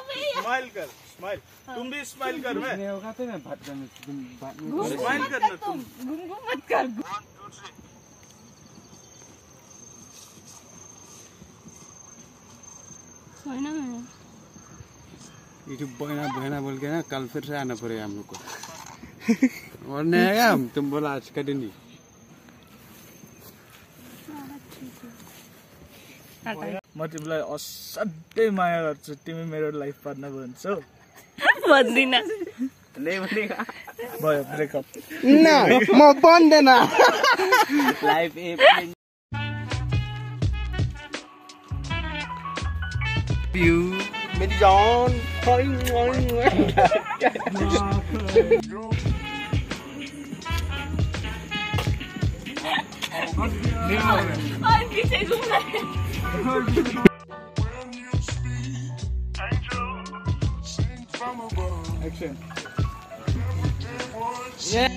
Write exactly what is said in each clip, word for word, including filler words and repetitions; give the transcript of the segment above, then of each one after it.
Smile कर, smile. तुम भी स्माइल कर। मैं होगा तो मैं बात करने तुम बात नहीं स्माइल करना तुम। घुंघू मत कर। सोना मैंने ये बहना बहना बोल के ना कल फिर से आना पड़ेगा हम लोग को। और नहीं आएगा हम तुम बोला आज का दिन ही। म तिमीलाई असाध्यै माया गर्छु। तिमी मेरो लाइफ पार्टनर भन्छौ। भन्दिन। नै भनेको भयो ब्रेकअप। न म बन्दैन। लाइफ एप्रिल You, मेरी जान। और पीछे घूम रहे। Action. Yeah.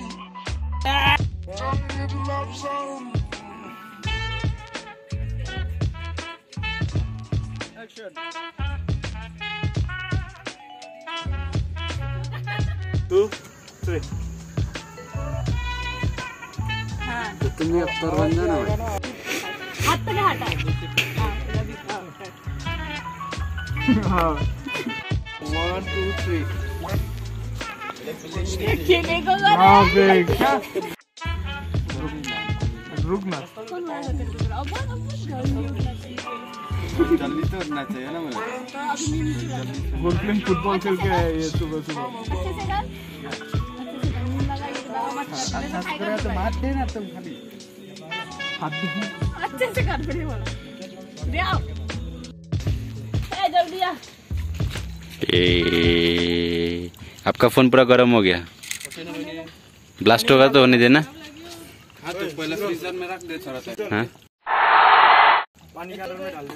Action. Two, three. हाँ। तो तुम भी अब तो बन जाना भाई। हाथ पे हटा। हाँ। One, two, three. खेले को कर। हाँ देख। रुकना। अब अब जल्दी तो उठना चाहिए ना मुझे। गोल्डन फुटबॉल खेल के आए ये सुबह सुबह। अच्छा से करा तो मार देना तुम खाली। हाथ दे। अच्छे से कर बड़े वाला। दे आओ। ए जल्दी आ। ए, आपका फोन पूरा गर्म हो गया। ब्लास्ट होगा तो होने देना। हाँ तो पहले फ्रीजर में रख दे थोड़ा सा। हाँ पानी का में डाल दे।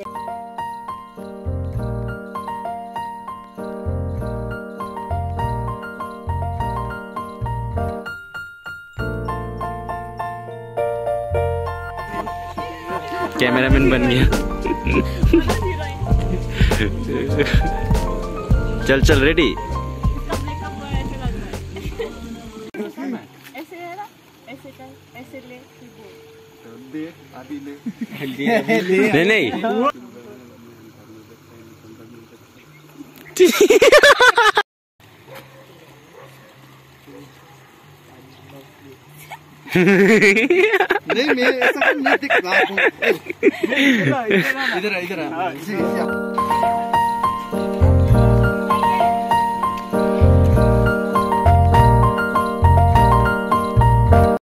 कैमरामैन बन गया। चल चल रेडी। ऐसे है ना, ऐसे कर, ऐसे ले, दे अभी ले। नहीं नहीं नहीं मैं ऐसा नहीं दिख रहा हूँ। इधर इधर इधर